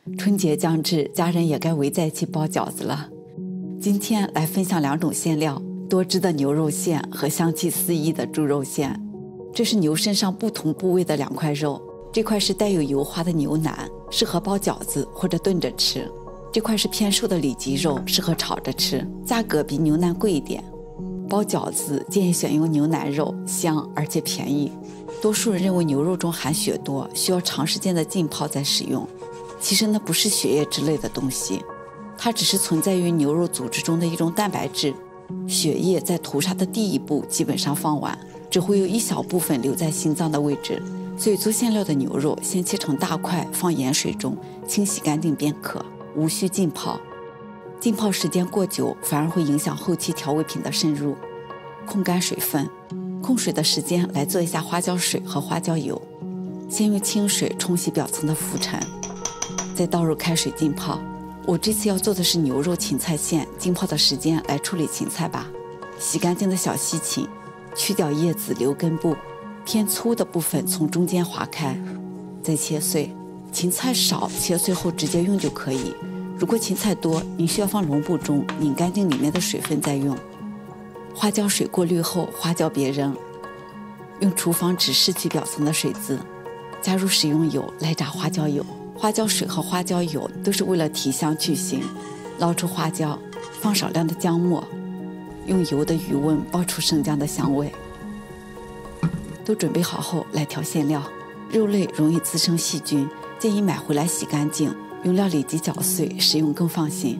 春节将至，家人也该围在一起包饺子了。今天来分享2种馅料：多汁的牛肉馅和香气四溢的猪肉馅。这是牛身上不同部位的2块肉，这块是带有油花的牛腩，适合包饺子或者炖着吃；这块是偏瘦的里脊肉，适合炒着吃，价格比牛腩贵一点。包饺子建议选用牛腩肉，香而且便宜。多数人认为牛肉中含血多，需要长时间的浸泡再食用。其实那不是血液之类的东西，它只是存在于牛肉组织中的一种蛋白质。血液在屠杀的第1步基本上放完，只会有一小部分留在心脏的位置。所以做馅料的牛肉先切成大块，放盐水中清洗干净便可，无需浸泡。浸泡时间过久反而会影响后期调味品的渗入。控干水分，控水的时间来做一下花椒水和花椒油。先用清水冲洗表层的浮尘，再倒入开水浸泡。我这次要做的是牛肉芹菜馅，浸泡的时间来处理芹菜吧。洗干净的小西芹，去掉叶子留根部，偏粗的部分从中间划开，再切碎。芹菜少，切碎后直接用就可以。如果芹菜多，您需要放笼布中拧干净里面的水分再用。花椒水过滤后，花椒别扔，用厨房纸拭去表层的水渍，加入食用油来炸花椒油。花椒水和花椒油都是为了提香去腥。捞出花椒，放少量的姜末，用油的余温爆出生姜的香味。都准备好后来调馅料。肉类容易滋生细菌，建议买回来洗干净，用料理机搅碎，食用更放心。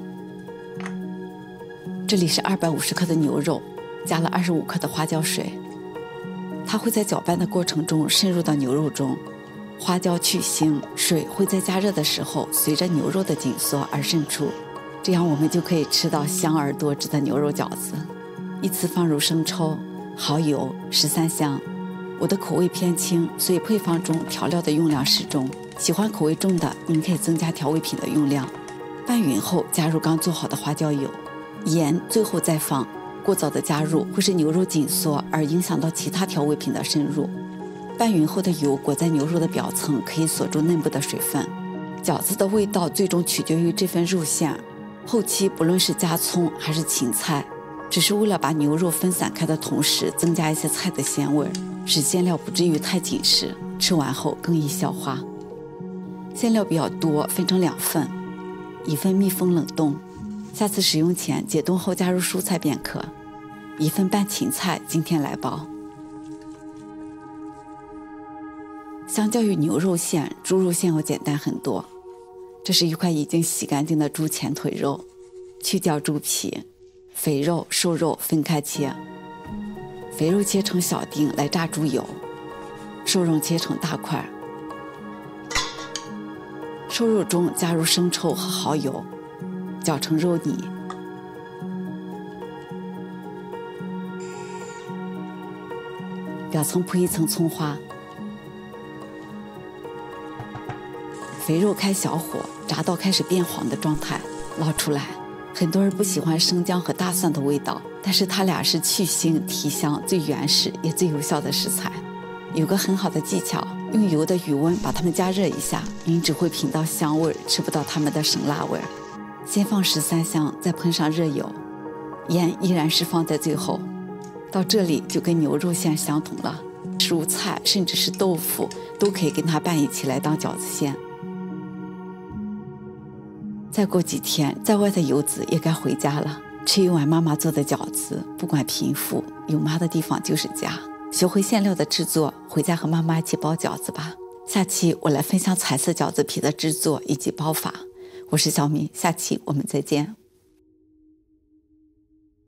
这里是250克的牛肉，加了25克的花椒水，它会在搅拌的过程中渗入到牛肉中。花椒去腥，水会在加热的时候随着牛肉的紧缩而渗出，这样我们就可以吃到香而多汁的牛肉饺子。依次放入生抽、蚝油、13香。我的口味偏轻，所以配方中调料的用量适中。喜欢口味重的，您可以增加调味品的用量。拌匀后加入刚做好的花椒油，盐最后再放。过早的加入会使牛肉紧缩，而影响到其他调味品的渗入。拌匀后的油裹在牛肉的表层，可以锁住嫩部的水分。饺子的味道最终取决于这份肉馅，后期不论是加葱还是芹菜，只是为了把牛肉分散开的同时增加一些菜的鲜味，使馅料不至于太紧实，吃完后更易消化。馅料比较多，分成2份，1份密封冷冻，下次使用前解冻后加入蔬菜便可。1份拌芹菜，今天来包。相较于牛肉馅，猪肉馅要简单很多。这是一块已经洗干净的猪前腿肉，去掉猪皮，肥肉、瘦肉分开切。肥肉切成小丁来炸猪油，瘦肉切成大块。瘦肉中加入生抽和蚝油，搅成肉泥。表层铺一层葱花。肥肉开小火，炸到开始变黄的状态，捞出来。很多人不喜欢生姜和大蒜的味道，但是它俩是去腥提香最原始也最有效的食材。有个很好的技巧，用油的余温把它们加热一下，您只会品到香味，吃不到它们的生辣味。先放13香，再喷上热油，盐依然是放在最后。到这里就跟牛肉馅相同了，蔬菜甚至是豆腐都可以跟它拌一起来当饺子馅。再过几天，在外的游子也该回家了，吃一碗妈妈做的饺子，不管贫富，有妈的地方就是家。学会馅料的制作，回家和妈妈一起包饺子吧。下期我来分享彩色饺子皮的制作以及包法。我是小米，下期我们再见。